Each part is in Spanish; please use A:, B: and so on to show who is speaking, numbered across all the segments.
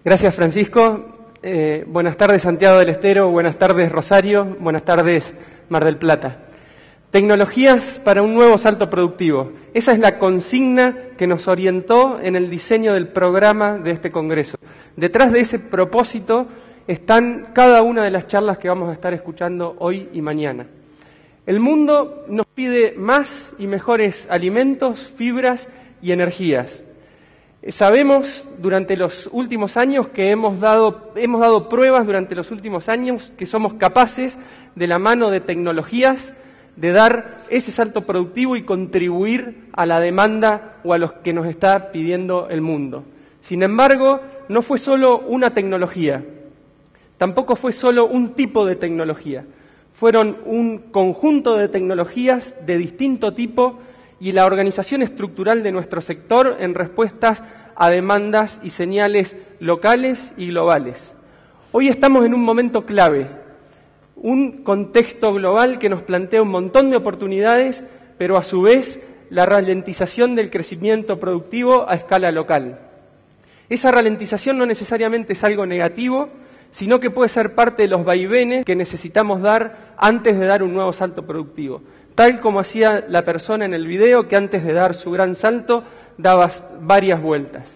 A: Gracias, Francisco. Buenas tardes, Santiago del Estero. Buenas tardes, Rosario. Buenas tardes, Mar del Plata. Tecnologías para un nuevo salto productivo. Esa es la consigna que nos orientó en el diseño del programa de este Congreso. Detrás de ese propósito están cada una de las charlas que vamos a estar escuchando hoy y mañana. El mundo nos pide más y mejores alimentos, fibras y energías. Sabemos durante los últimos años que hemos dado pruebas durante los últimos años que somos capaces, de la mano de tecnologías, de dar ese salto productivo y contribuir a la demanda o a lo que nos está pidiendo el mundo. Sin embargo, no fue solo una tecnología, tampoco fue solo un tipo de tecnología. Fueron un conjunto de tecnologías de distinto tipo y la organización estructural de nuestro sector en respuestas a demandas y señales locales y globales. Hoy estamos en un momento clave, un contexto global que nos plantea un montón de oportunidades, pero a su vez la ralentización del crecimiento productivo a escala local. Esa ralentización no necesariamente es algo negativo, sino que puede ser parte de los vaivenes que necesitamos dar antes de dar un nuevo salto productivo. Tal como hacía la persona en el video, que antes de dar su gran salto daba varias vueltas.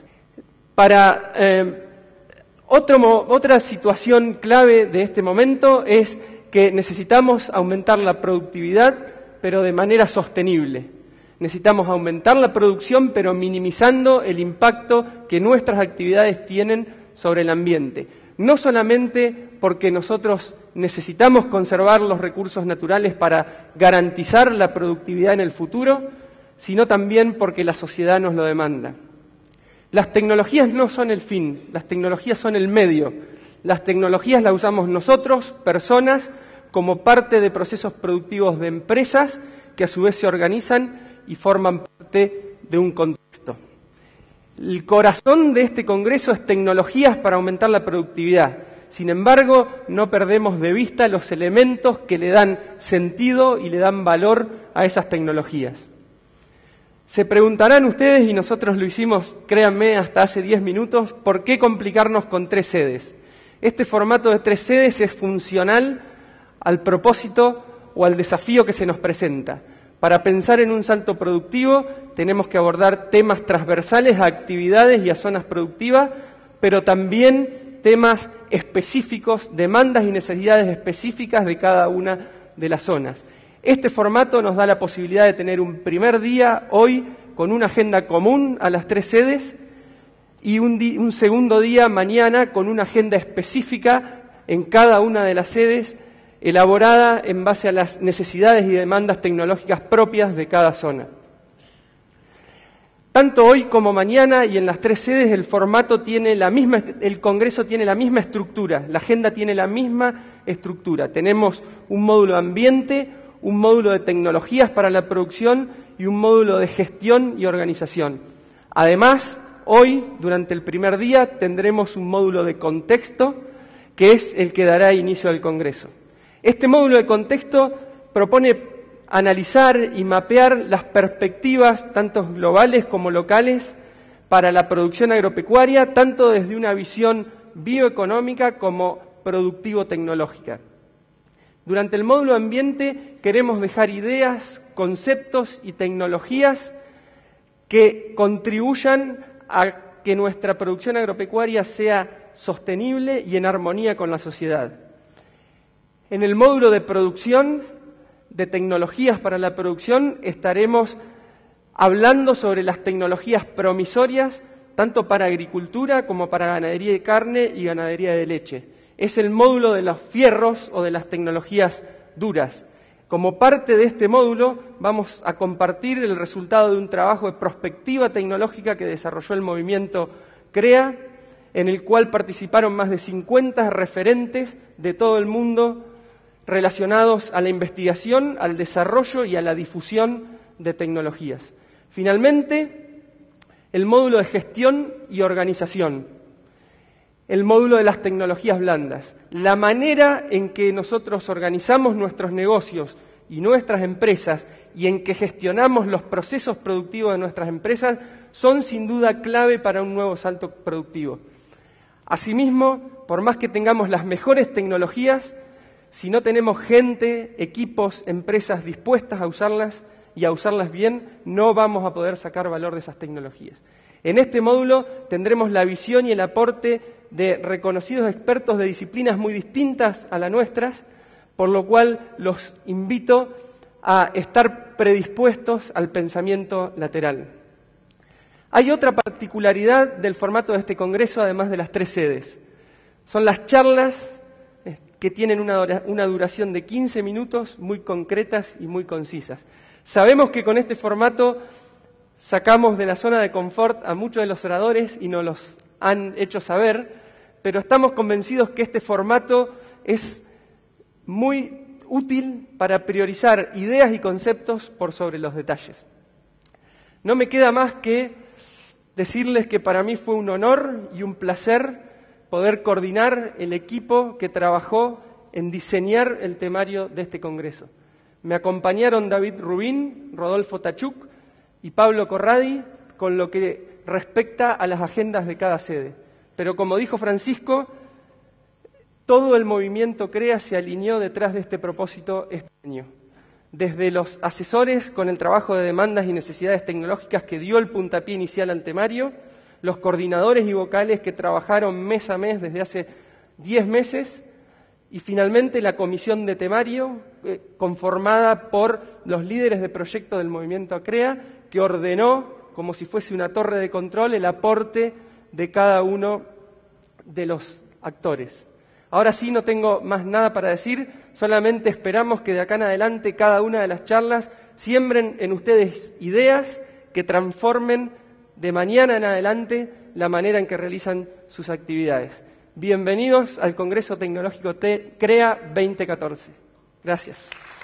A: Otra situación clave de este momento es que necesitamos aumentar la productividad, pero de manera sostenible. Necesitamos aumentar la producción, pero minimizando el impacto que nuestras actividades tienen sobre el ambiente. No solamente porque nosotros necesitamos conservar los recursos naturales para garantizar la productividad en el futuro, sino también porque la sociedad nos lo demanda. Las tecnologías no son el fin, las tecnologías son el medio. Las tecnologías las usamos nosotros, personas, como parte de procesos productivos de empresas que a su vez se organizan y forman parte de un contexto. El corazón de este Congreso es tecnologías para aumentar la productividad. Sin embargo, no perdemos de vista los elementos que le dan sentido y le dan valor a esas tecnologías. Se preguntarán ustedes, y nosotros lo hicimos, créanme, hasta hace 10 minutos, ¿por qué complicarnos con 3 sedes? Este formato de 3 sedes es funcional al propósito o al desafío que se nos presenta. Para pensar en un salto productivo tenemos que abordar temas transversales a actividades y a zonas productivas, pero también temas específicos, demandas y necesidades específicas de cada una de las zonas. Este formato nos da la posibilidad de tener un primer día hoy con una agenda común a las 3 sedes y un segundo día mañana con una agenda específica en cada una de las sedes elaborada en base a las necesidades y demandas tecnológicas propias de cada zona. Tanto hoy como mañana y en las 3 sedes el Congreso tiene la misma estructura, la agenda tiene la misma estructura. Tenemos un módulo ambiente, un módulo de tecnologías para la producción y un módulo de gestión y organización. Además, hoy, durante el primer día, tendremos un módulo de contexto, que es el que dará inicio al Congreso. Este módulo de contexto propone analizar y mapear las perspectivas, tanto globales como locales, para la producción agropecuaria, tanto desde una visión bioeconómica como productivo-tecnológica. Durante el módulo ambiente queremos dejar ideas, conceptos y tecnologías que contribuyan a que nuestra producción agropecuaria sea sostenible y en armonía con la sociedad. En el módulo de producción, de tecnologías para la producción, estaremos hablando sobre las tecnologías promisorias, tanto para agricultura como para ganadería de carne y ganadería de leche. Es el módulo de los fierros o de las tecnologías duras. Como parte de este módulo vamos a compartir el resultado de un trabajo de prospectiva tecnológica que desarrolló el movimiento CREA, en el cual participaron más de 50 referentes de todo el mundo relacionados a la investigación, al desarrollo y a la difusión de tecnologías. Finalmente, el módulo de gestión y organización, el módulo de las tecnologías blandas, la manera en que nosotros organizamos nuestros negocios y nuestras empresas y en que gestionamos los procesos productivos de nuestras empresas son sin duda clave para un nuevo salto productivo. Asimismo, por más que tengamos las mejores tecnologías, si no tenemos gente, equipos, empresas dispuestas a usarlas y a usarlas bien, no vamos a poder sacar valor de esas tecnologías. En este módulo tendremos la visión y el aporte de reconocidos expertos de disciplinas muy distintas a las nuestras, por lo cual los invito a estar predispuestos al pensamiento lateral. Hay otra particularidad del formato de este congreso, además de las 3 sedes. Son las charlas que tienen una duración de 15 minutos, muy concretas y muy concisas. Sabemos que con este formato sacamos de la zona de confort a muchos de los oradores y nos los han hecho saber, pero estamos convencidos que este formato es muy útil para priorizar ideas y conceptos por sobre los detalles. No me queda más que decirles que para mí fue un honor y un placer poder coordinar el equipo que trabajó en diseñar el temario de este congreso. Me acompañaron David Rubín, Rodolfo Tachuk y Pablo Corradi con lo que respecta a las agendas de cada sede. Pero como dijo Francisco, todo el movimiento CREA se alineó detrás de este propósito este año. Desde los asesores con el trabajo de demandas y necesidades tecnológicas que dio el puntapié inicial al temario, los coordinadores y vocales que trabajaron mes a mes desde hace 10 meses, y finalmente la comisión de temario, conformada por los líderes de proyecto del movimiento CREA, que ordenó, como si fuese una torre de control, el aporte de cada uno de los actores. Ahora sí, no tengo más nada para decir, solamente esperamos que de acá en adelante cada una de las charlas siembren en ustedes ideas que transformen de mañana en adelante la manera en que realizan sus actividades. Bienvenidos al Congreso Tecnológico CREA 2014. Gracias.